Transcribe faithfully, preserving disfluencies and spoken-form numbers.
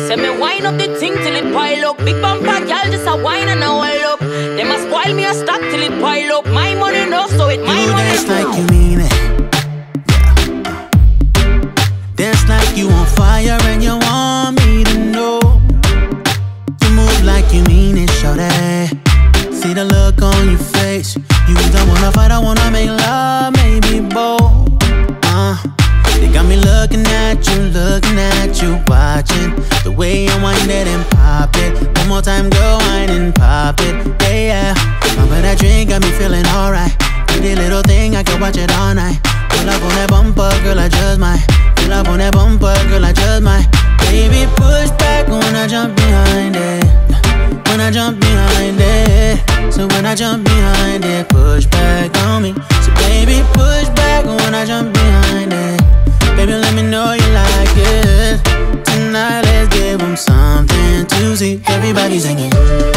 Say me wine up the thing till it pile up. Big bumper girl just a wine and a well up. Them a spoil me a stock till it pile up. My money no, so it my you money dance too. like you mean it. Yeah. Dance like you on fire and you want me to know. You move like you mean it, shorty. See the look on your face. You don't wanna fight, I wanna make love, maybe both. Uh, they got me looking at you, looking at you, watching the way you wind it and pop it. One more time, go wine and pop it, yeah, yeah. Oh, but that drink got me feeling alright. Pretty little thing, I can watch it all night. Pull up on that bumper, girl, I just might. Pull up on that bumper, girl, I just might. Baby, push back when I jump behind it. When I jump behind it. So when I jump behind it, push back on me. So baby, push back when I jump behind it. Baby, let me know you like it. Tonight, let's give them something to see. Everybody singing.